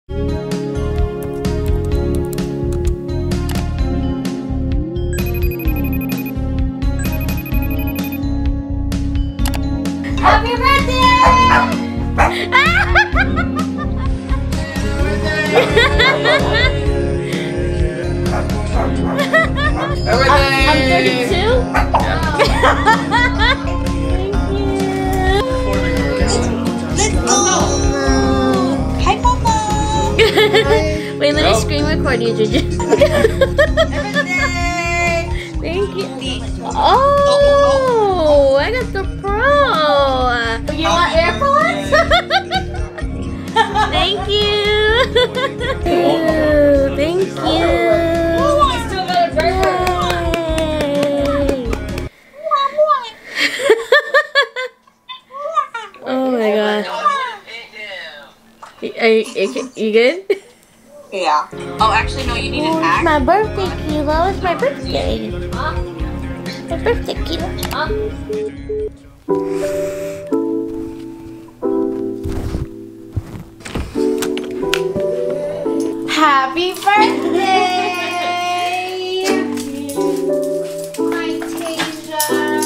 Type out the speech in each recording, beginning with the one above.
Happy birthday! I'm 32? Let's go! Hi, Papa! Wait, let me screen record you, Juju. Thank you. Oh, I got the Pro. You want AirPods? Thank you. Thank you. Oh, I still got a burger. Oh my god. You good? Yeah. Oh, actually, no, you need an axe. My birthday, Kilo. It's my birthday. My birthday, Kilo. Happy birthday! My Tasia.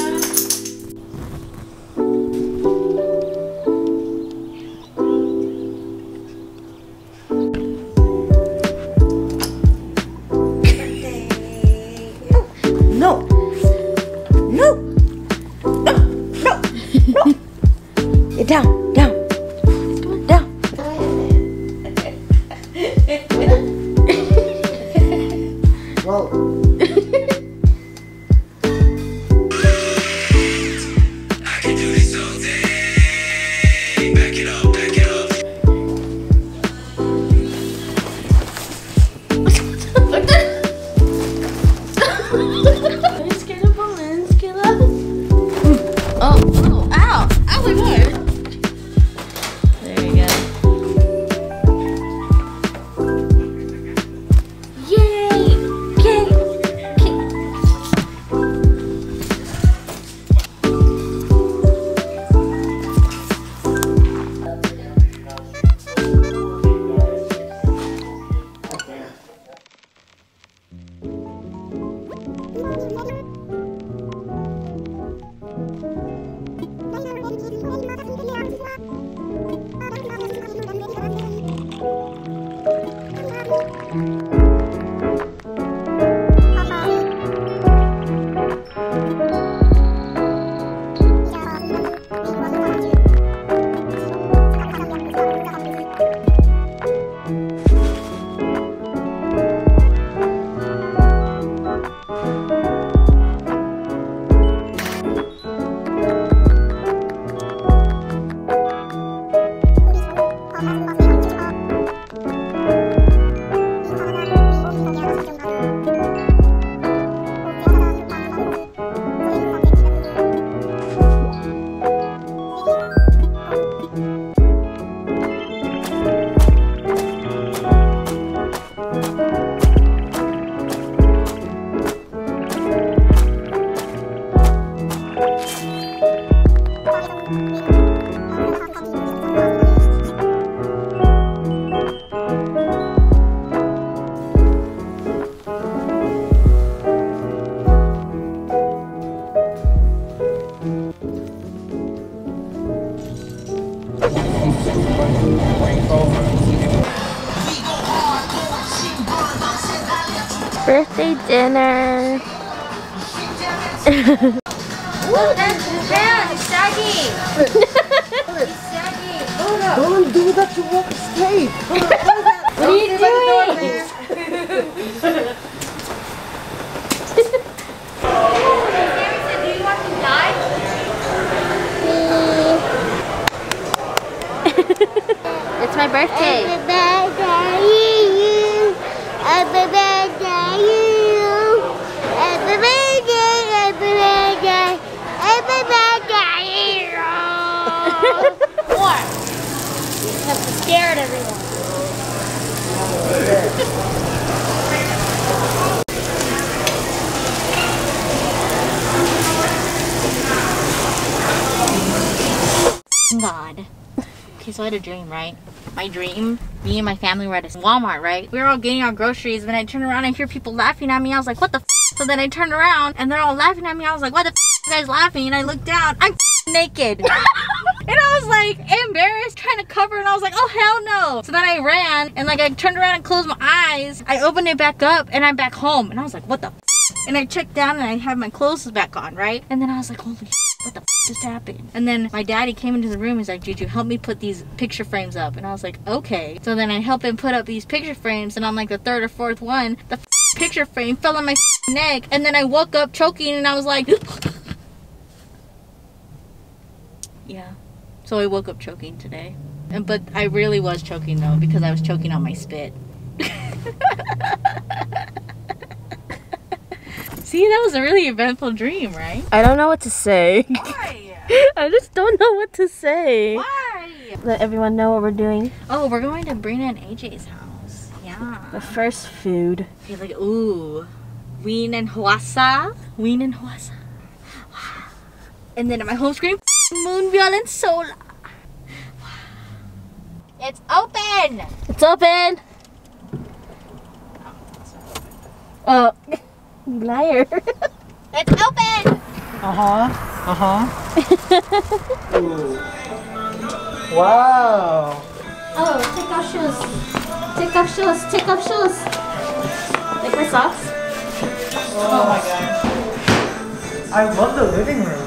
No! No! No! No! No! Down! Down! Down! Whoa. I can do this all day. Back it up, back it up. Let's get a balloon, Skilla. Oh, ow! Ow, my boy! There you go. Yay! Yay! Birthday dinner. Look, that's his hand. It's saggy. It's saggy. Don't do that to walk straight. What are you doing? Harrison, do you want to die? It's my birthday. What? You have to stare at everyone. God. Okay, so I had a dream, right? My dream Me and my family were at a Walmart, right? We were all getting our groceries, and then I turned around and I hear people laughing at me. I was like, what the f? So then I turned around and they're all laughing at me. I was like, why the f are you guys laughing? And I looked down, I'm naked. And I was like embarrassed, trying to cover, and I was like, oh hell no. So then I ran and like I turned around and closed my eyes. I opened it back up and I'm back home. And I was like, what the f? And I checked down and I had my clothes back on, right? And then I was like, holy shit, what the f just happened? And then my daddy came into the room. He's like, Juju, help me put these picture frames up. And I was like, okay. So then I helped him put up these picture frames, and on like the third or fourth one, the picture frame fell on my neck. And then I woke up choking and I was like, yeah. So I woke up choking today. But I really was choking though, because I was choking on my spit. See, that was a really eventful dream, right? I don't know what to say. Why? I just don't know what to say. Why? Let everyone know what we're doing. Oh, we're going to Brina and AJ's house. Yeah. The first food. Okay, like, ooh. Ween and Huasa. Ween and Huasa. And then at my home screen, Moon Violent Sola. It's open! It's open! Oh, liar. It's open! Wow. Oh, take off shoes. Take off shoes. Take off shoes. Like my socks. Oh my god. I love the living room.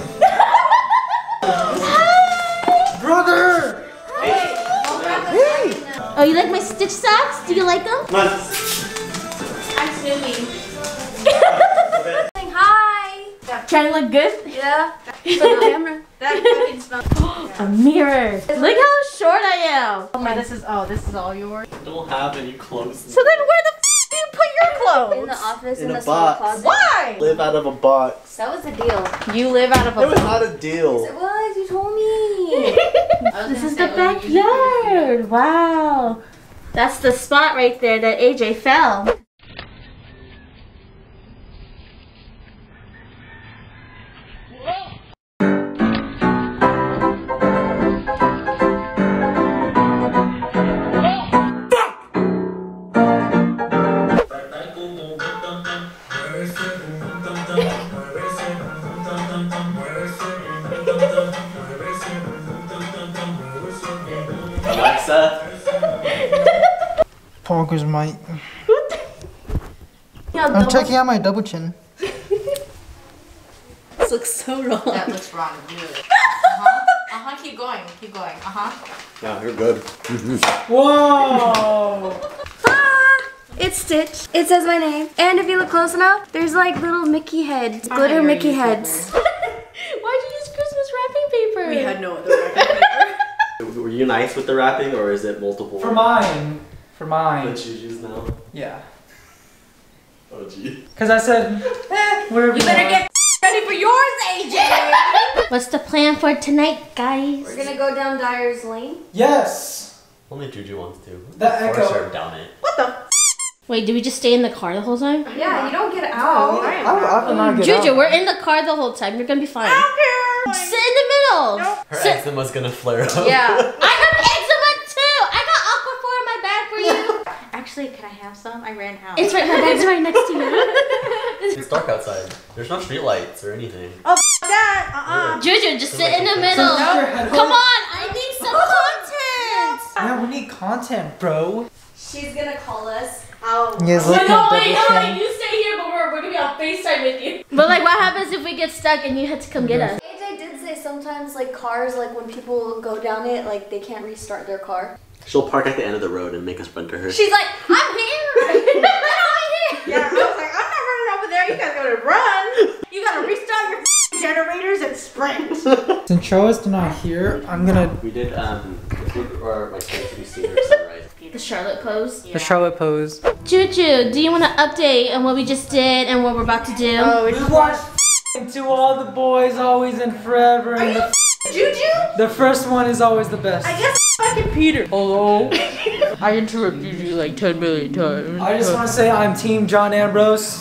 Brother! Hey! Oh, you like my Stitch socks? Do you like them? I'm swimming. Saying hi. Trying to look good? Yeah. For the camera. That fucking smells. A mirror. Look how short I am. Oh, this is all yours. Don't have any clothes. So then where the f do you put your clothes? In the office, In in a the small box. closet. Why? Live out of a box. That was the deal. You live out of It was a not a deal. It was, you told me. This is the backyard. Wow. That's the spot right there that AJ fell. Alexa. Parker's mic. I'm checking out my double chin. This looks so wrong. That looks wrong. Keep going. Keep going. Yeah, you're good. Whoa! It's Stitch. It says my name. And if you look close enough, there's like little Mickey heads. Glitter Mickey heads. Why'd you use Christmas wrapping paper? We had no other wrapping paper. Were you nice with the wrapping, or is it multiple? For mine. For The mine. Juju's now. Yeah. Oh gee. Because I said, whatever You better get ready for yours, AJ. What's the plan for tonight, guys? We're gonna go down Dyer's Lane. Yes! Only Juju wants to. The echo. Force her down it. Wait, did we just stay in the car the whole time? Yeah, you don't get out. I cannot get Juju, out. we're in the car the whole time. You're gonna be fine. Sit in the middle. Her Sit. eczema's gonna flare up. Yeah. I have eczema too. I got Aquaphor in my bag for you. Actually, can I have some? I ran out. It's right. My bag's right next to you. It's dark outside. There's no street lights or anything. that. Juju, just sit in the middle. Come on, I need some content. Yeah, we need content, bro. She's gonna call us. You guys look at double chin. You stay here, but we're gonna be on FaceTime with you. But like, what happens if we get stuck and you had to come get us? AJ did say sometimes like cars, like when people go down it, like they can't restart their car. She'll park at the end of the road and make us run to her. She's like, I'm here. Yeah, I was like, I'm not running over there. You guys gotta run. You gotta restart your generators and sprint. Since Charlotte's not here, I'm gonna We did or like Century Senior Sunrise. The Charlotte pose. the Charlotte pose. Juju, do you want to update on what we just did and what we're about to do? Oh, We watched To All the Boys, Always and Forever. And Juju? the first one is always the best. I guess fucking Peter. Hello. I interrupted you like 10 million times. I just want to say I'm Team John Ambrose.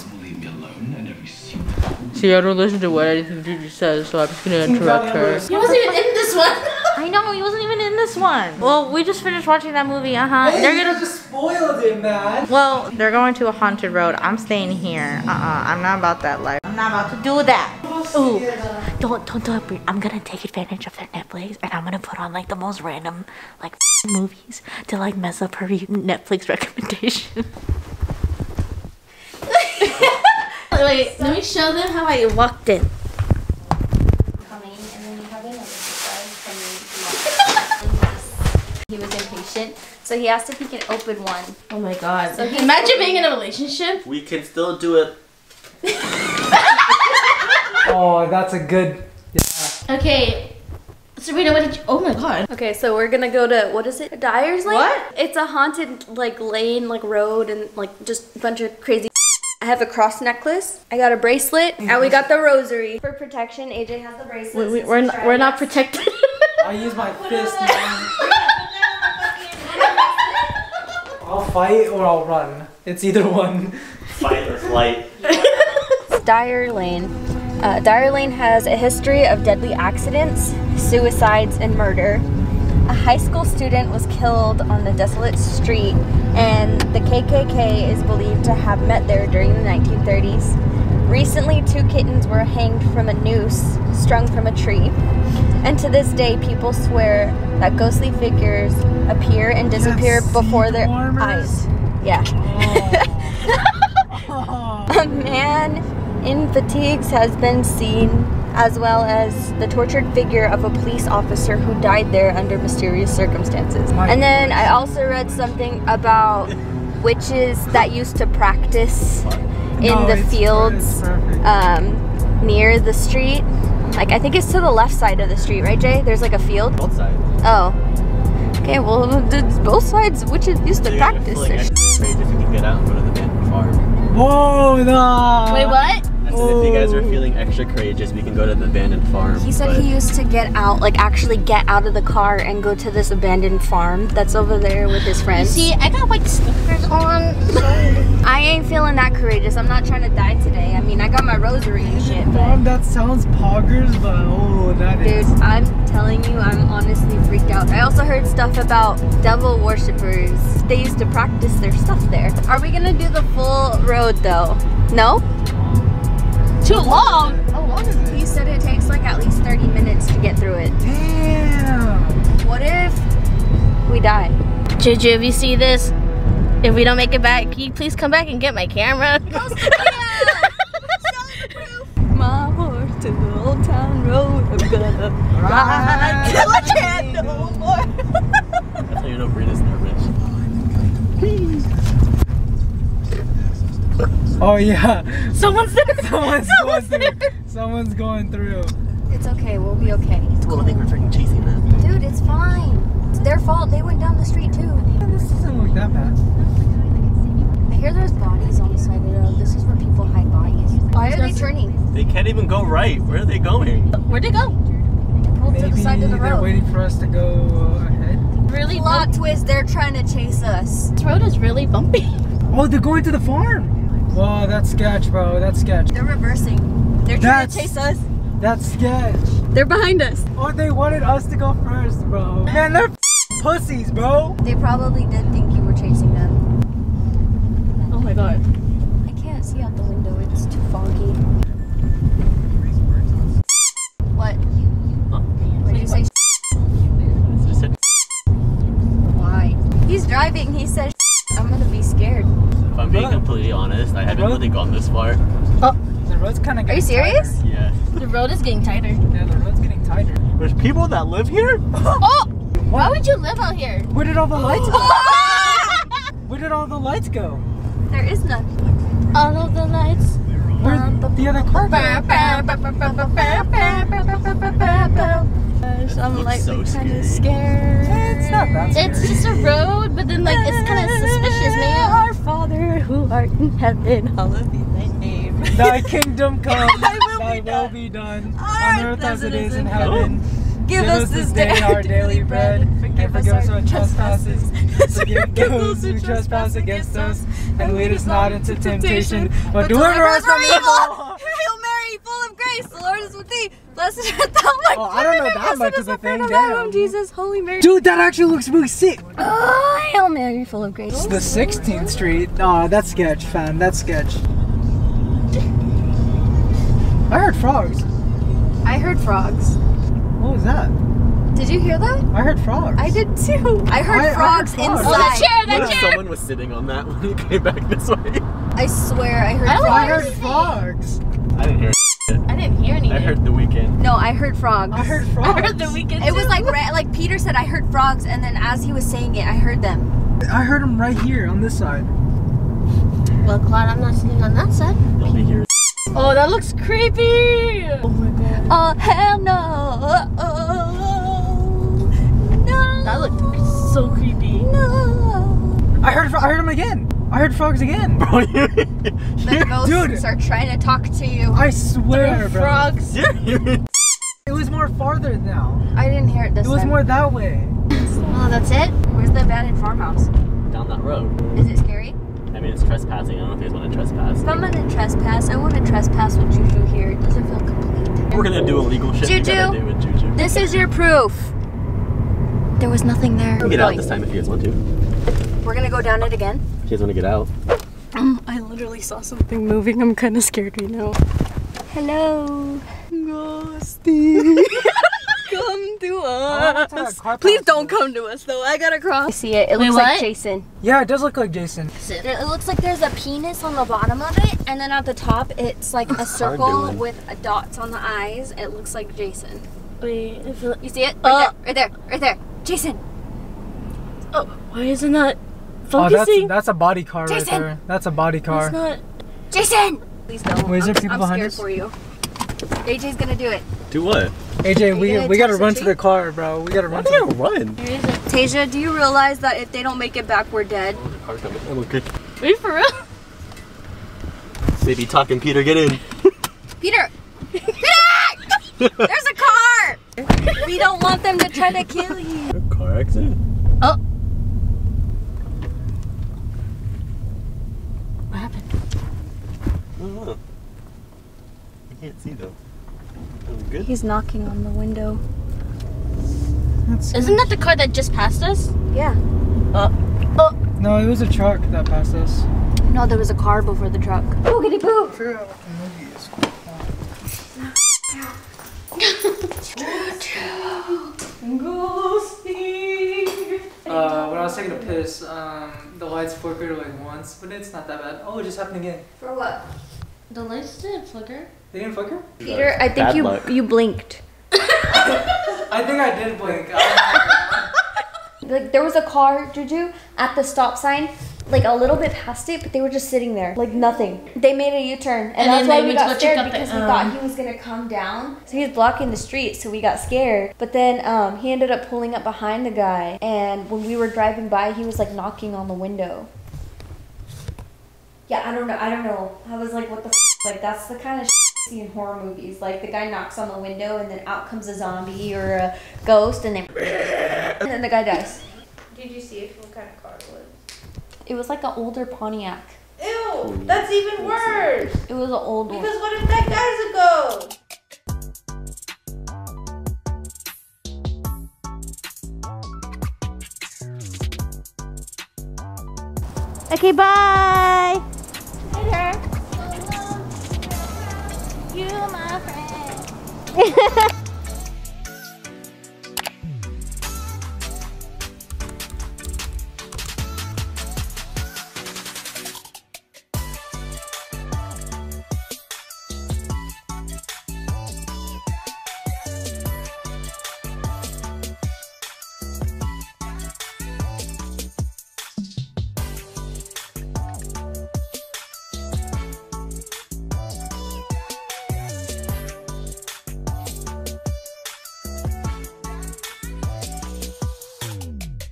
See, I don't listen to what anything Juju says, so I'm just gonna Team John interrupt her. Ambrose. He wasn't even in this one. I know, he wasn't even in this this one. Well, we just finished watching that movie. Hey, They're you gonna. just spoiled it, man. Well, they're going to a haunted road. I'm staying here. I'm not about that life. I'm not about to do that. Ooh, don't do it. I'm gonna take advantage of their Netflix and I'm gonna put on like the most random like movies to like mess up her Netflix recommendation. Wait, let me show them how I walked in. Coming, and then you have another surprise coming. He was impatient, so he asked if he could open one. Oh my god. So Imagine being in a relationship. We can still do it. Oh, that's a good. Yeah. Okay. Serena, what did you? Oh my god. Okay, so we're gonna go to, what is it? Dyer's Lane? What? It's a haunted like lane, like road, and like just a bunch of crazy. I have a cross necklace. I got a bracelet, and we got the rosary for protection. AJ has the bracelet. We're not protected. I use my fist, man. I'll fight or I'll run. It's either one. Fight or flight. Dyer Lane. Dyer Lane has a history of deadly accidents, suicides, and murder. A high school student was killed on the desolate street, and the KKK is believed to have met there during the 1930s. Recently, 2 kittens were hanged from a noose strung from a tree. And to this day, people swear that ghostly figures appear and disappear before their eyes. Yeah. A man in fatigues has been seen, as well as the tortured figure of a police officer who died there under mysterious circumstances. And then I also read something about witches that used to practice in the fields near the street. Like, I think it's to the left side of the street, right, Jay? There's like a field. Both sides. Oh. Okay, well, both sides witches used to practice Like, this. if you can get out and go to the abandoned farm. Whoa, no. Wait, what? I said if you guys are feeling extra courageous, we can go to the abandoned farm. He said he used to get out, like actually get out of the car and go to this abandoned farm that's over there with his friends. See, I got white sneakers on. I ain't feeling that courageous. I'm not trying to die today. I mean, I got my rosary and shit, but Mom, that sounds poggers, but oh, that is. dude, I'm telling you, I'm honestly freaked out. I also heard stuff about devil worshippers. They used to practice their stuff there. Are we gonna do the full road though? No? Too long. How long is it? He said it takes like at least 30 minutes to get through it. Damn. What if we die? Juju, if you see this, if we don't make it back, can you please come back and get my camera? My horse to the old town road. I'm gonna ride till I can't no more. That's how you know Brit is nervous. Oh yeah. Someone's there. Someone's going through. It's okay, we'll be okay. Cool, I think we're freaking chasing them. Dude, it's fine. It's their fault. They went down the street too. This doesn't look that bad. I hear there's bodies on the side of the road. This is where people hide bodies. Why are they turning? They can't even go right. Where are they going? Where'd they go? They pulled to the Maybe side of the they're road. waiting for us to go ahead. Really? Plot twist, they're trying to chase us. This road is really bumpy. Oh, they're going to the farm. Whoa, that's sketch, bro. That's sketch. They're reversing. They're trying to That's- chase us. That's sketch. They're behind us. Oh, they wanted us to go first, bro. Man, they're pussies, bro. They probably did think you were chasing them. Oh my god. I can't see out the window. It's too foggy. What? What did you say? Just said, Why? He's driving. He says I'm gonna be scared. if I'm being completely honest, I haven't really gone this far. The road's kind of. Are you serious? Yeah. The road is getting tighter. Yeah, the road's getting tighter. There's people that live here? Oh! Why would you live out here? Where did all the lights go? Where did all the lights go? There is none. All of the lights. Where the other car go? I'm looks like so kind scary. of scared. It's not that scary. It's just a road, but then like it's kind of suspicious, man. Our Father who art in heaven, hallowed be thy name. Thy kingdom come, Thy will thy be will done. be done, On on earth as it is in heaven. heaven. Give us this day our daily bread, and forgive us our trespasses. Forgive those who trespass against us, and lead us not into temptation, but deliver us from evil. Hail Mary, full of grace, the Lord is with see. Blessed art thou, my Oh, I don't know that much of the thing. Damn. Jesus, Holy Mary. Dude, that actually looks really sick. Oh, Hail Mary, full of grace. It's the 16th Street. Oh, that's sketch, fam. That's sketch. I heard frogs. I heard frogs. What was that? Did you hear that? I heard frogs. I did too. I heard frogs frogs. inside. Oh, that chair, What that if chair. someone was sitting on that when he came back this way? I swear, I heard I frogs. heard frogs. I didn't hear it. I didn't hear anything. I heard The Weeknd. No, I heard frogs. I heard frogs. I heard the weekend. It was like Peter said, I heard frogs, and then as he was saying it, I heard them. I heard them right here on this side. Well, Claude, I'm not sitting on that side. You'll be here. Oh, that looks creepy. Oh my god. Oh, hell no. Oh, no. That looked so creepy. No. I heard them again. I heard frogs again. Bro, The ghosts Dude. are trying to talk to you. I swear, bro. Frogs. you're hearing. It was more farther now. I didn't hear it this It was time. more that way. Oh, that's it? Where's the abandoned farmhouse? Down that road. Is it scary? I mean, it's trespassing. I don't know if you guys want to trespass. If I'm gonna trespass, I want to trespass with Juju here. It doesn't feel complete. We're gonna do illegal shit. We Juju. gotta do with Juju. This is your proof. There was nothing there. Get out this time if you guys want to. We're gonna go down it again. If you guys want to get out. I literally saw something moving. I'm kind of scared right now. Hello. Ghosty. Come to us. Please don't come to us though. I gotta cross. I see it. It looks like what? Jason. Yeah, it does look like Jason. It looks like there's a penis on the bottom of it, and then at the top it's like a circle doing? with dots on the eyes. It looks like Jason. Wait, I feel You see it? Right there. Right there. Jason. Oh, why isn't that Oh, focusing? that's a body car right Jason! there. That's a body car. It's not. Jason. Please don't. Wait, is there people I'm behind scared us? for you. AJ's gonna do it. Do what? AJ, you we gonna gotta touch the run to tree? the car, bro. We gotta run I'm to gonna the run. There isn't. Tasia, do you realize that if they don't make it back, we're dead? Oh, the car's coming. Oh, okay. Wait, for real? Baby talking, Peter, get in. Peter! There's a car! We don't want them to try to kill you. A car accident? What happened? I don't know. I can't see though. I'm good. He's knocking on the window. Isn't that the car that just passed us? Yeah. No, it was a truck that passed us. No, there was a car before the truck. Boogity boo! When I was taking a piss, the lights flickered like once, but it's not that bad. Oh, it just happened again. For what? The lights didn't flicker. They didn't flicker? Peter, I think Bad luck. you blinked. I think I did blink. Like there was a car, Juju, at the stop sign, like a little bit past it, but they were just sitting there, like nothing. They made a U-turn, and that's then why they we went to got go check scared out the, because we thought he was gonna come down. So he was blocking the street, so we got scared. But then he ended up pulling up behind the guy, and when we were driving by, he was like knocking on the window. Yeah, I don't know. I was like, what the f? Like that's the kind of you see in horror movies. Like the guy knocks on the window, and then out comes a zombie or a ghost, and then the guy dies. Did you see what kind of car it was? It was like an older Pontiac. Ew, that's even worse. It was an old one. Because what if that guy's a ghost? Okay, bye. You, my friend.